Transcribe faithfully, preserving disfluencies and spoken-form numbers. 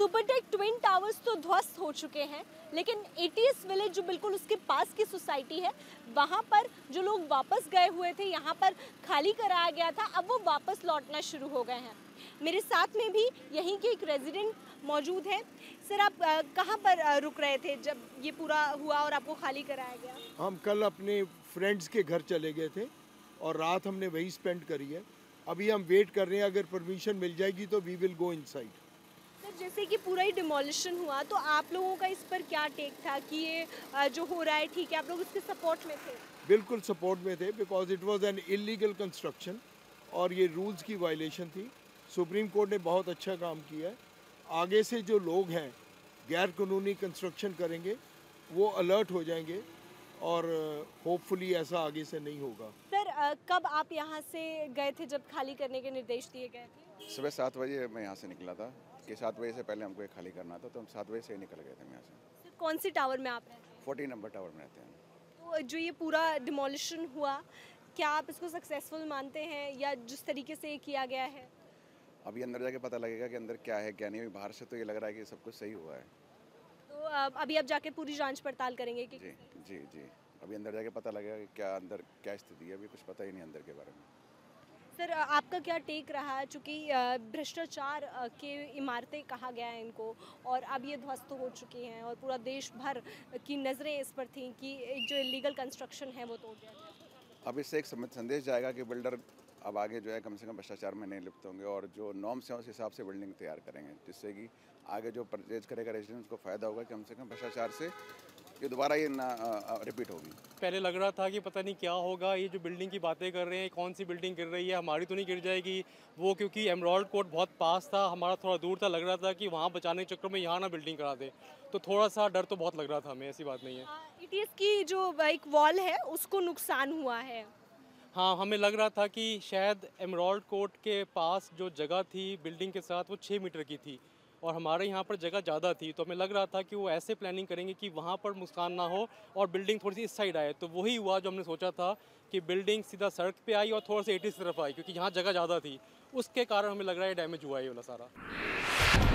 Supertech twin towers तो ध्वस्त हो चुके हैं, लेकिन एटीएस विलेज जो बिल्कुल उसके पास की सोसाइटी है, वहाँ पर जो लोग वापस गए हुए थे, यहाँ पर खाली कराया गया था, अब वो वापस लौटना शुरू हो गए हैं। मेरे साथ में भी यहीं के एक रेजिडेंट मौजूद हैं। सर, आप आ, कहाँ पर आ, रुक रहे थे जब ये पूरा हुआ और आपको खाली कराया गया? हम कल अपने फ्रेंड्स के घर चले गए थे और रात हमने वही स्पेंड करी है। अभी हम वेट कर रहे हैं, अगर परमिशन मिल जाएगी तो we will go inside. Sir, जैसे कि पूरा ही डिमोलिशन हुआ, तो आप लोगों का इस पर क्या टेक था कि ये आ, जो हो रहा है ठीक है, आप लोग इसके सपोर्ट में थे? बिल्कुल सपोर्ट में थे, because it was an illegal construction और ये रूल्स की वायलेशन थी। सुप्रीम कोर्ट ने बहुत अच्छा काम किया है। आगे से जो लोग हैं गैर कानूनी कंस्ट्रक्शन करेंगे वो अलर्ट हो जाएंगे और होपफुली ऐसा आगे से नहीं होगा। सर, आ, कब आप यहाँ से गए थे जब खाली करने के निर्देश दिए गए थे? सुबह सात बजे मैं यहाँ से निकला था कि सात बजे से पहले हमको ये खाली करना था, तो हम सात बजे से ही निकल गए थे यहाँ से। सर, कौन सी टावर में आप रहते हैं? फोर्टी नंबर टावर में रहते हैं। तो जो ये पूरा डिमोलिशन हुआ, क्या आप इसको सक्सेसफुल मानते हैं या जिस तरीके से ये किया गया है? अभी अंदर जाके पता लगेगा कि अंदर क्या है क्या नहीं। अभी बाहर से तो ये लग रहा है कि सब कुछ सही हुआ है। तो आ, अभी आप जाके पूरी जांच पड़ताल करेंगे कि? जी जी जी अभी अंदर जाके पता लगेगा कि क्या अंदर क्या स्थिति है। अभी कुछ पता ही नहीं अंदर के बारे में। सर, आपका क्या टेक रहा है, चूँकि भ्रष्टाचार के इमारतें कहा गया है इनको, और अब ये ध्वस्त हो चुकी हैं और पूरा देश भर की नज़रें इस पर थीं कि एक जो इलीगल कंस्ट्रक्शन है वो तोड़ दिया जाए। अब इससे एक संदेश जाएगा कि बिल्डर अब आगे जो है कम से कम भ्रष्टाचार में नहीं लिप्त होंगे और जो नॉर्म्स हैं उस हिसाब से बिल्डिंग तैयार करेंगे, जिससे कि आगे जो परचेज करेगा रेजिडेंट को फ़ायदा होगा कि कम से कम भ्रष्टाचार से ये दोबारा ये ना रिपीट होगी। पहले लग रहा था कि पता नहीं क्या होगा, ये जो बिल्डिंग की बातें कर रहे हैं, कौन सी बिल्डिंग गिर रही है, हमारी तो नहीं गिर जाएगी वो, क्योंकि एमराल्ड कोर्ट बहुत पास था, हमारा थोड़ा दूर था। लग रहा था कि वहाँ बचाने के चक्कर में यहाँ ना बिल्डिंग करा दे, तो थोड़ा सा डर तो बहुत लग रहा था हमें। ऐसी बात नहीं है। एटीएस की जो एक वॉल है उसको नुकसान हुआ है। हाँ, हमें लग रहा था कि शायद एमराल्ड कोर्ट के पास जो जगह थी बिल्डिंग के साथ वो छः मीटर की थी और हमारे यहाँ पर जगह ज़्यादा थी, तो हमें लग रहा था कि वो ऐसे प्लानिंग करेंगे कि वहाँ पर नुकसान ना हो और बिल्डिंग थोड़ी सी इस साइड आए। तो वही हुआ जो हमने सोचा था कि बिल्डिंग सीधा सड़क पे आई और थोड़ा सा एटीएस की तरफ आई, क्योंकि यहाँ जगह ज़्यादा थी। उसके कारण हमें लग रहा है डैमेज हुआ है ये वाला सारा।